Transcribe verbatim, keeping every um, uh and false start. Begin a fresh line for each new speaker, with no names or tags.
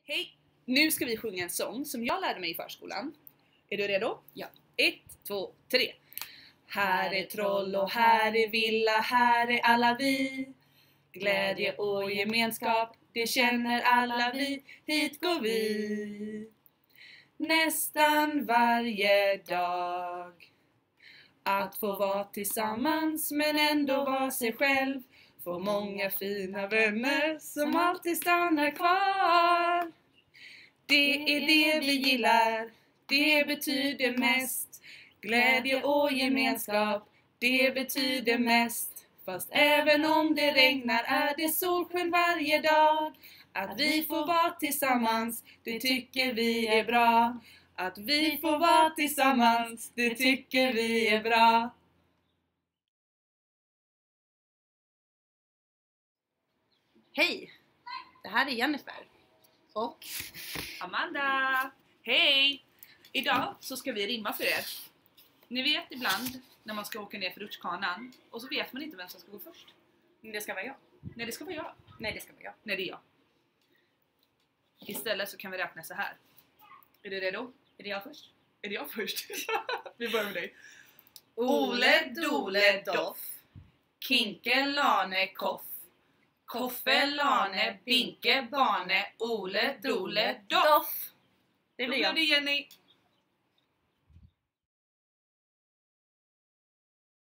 Hej! Nu ska vi sjunga en sång som jag lärde mig i förskolan. Är du redo?
Ja.
Ett, två, tre. Här är troll och här är villa, här är alla vi. Glädje och gemenskap, det känner alla vi. Hit går vi. Nästan varje dag. Att få vara tillsammans men ändå vara sig själv. Få många fina vänner som alltid stannar kvar. Det är det vi gillar, det betyder mest. Glädje och gemenskap, det betyder mest. Fast även om det regnar är det solsken varje dag. Att vi får vara tillsammans, det tycker vi är bra. Att vi får vara tillsammans, det tycker vi är bra.
Hej! Det här är Jennifer. Och
Amanda! Hej! Idag så ska vi rimma för er. Ni vet ibland när man ska åka ner för rutschkanan och så vet man inte vem som ska gå först.
det ska vara jag.
Nej, det ska vara jag.
Nej, det ska vara jag.
Nej, det är jag. Istället så kan vi räkna så här. Är du redo?
Är det jag först?
Är det jag först? Vi börjar med dig.
Ole, dole, doff.
Kinke, lane, koff. Koffe, lane, binke, bane. Ole, dole, doff.
Det
Då
blir
blir
jag.
det Jenny.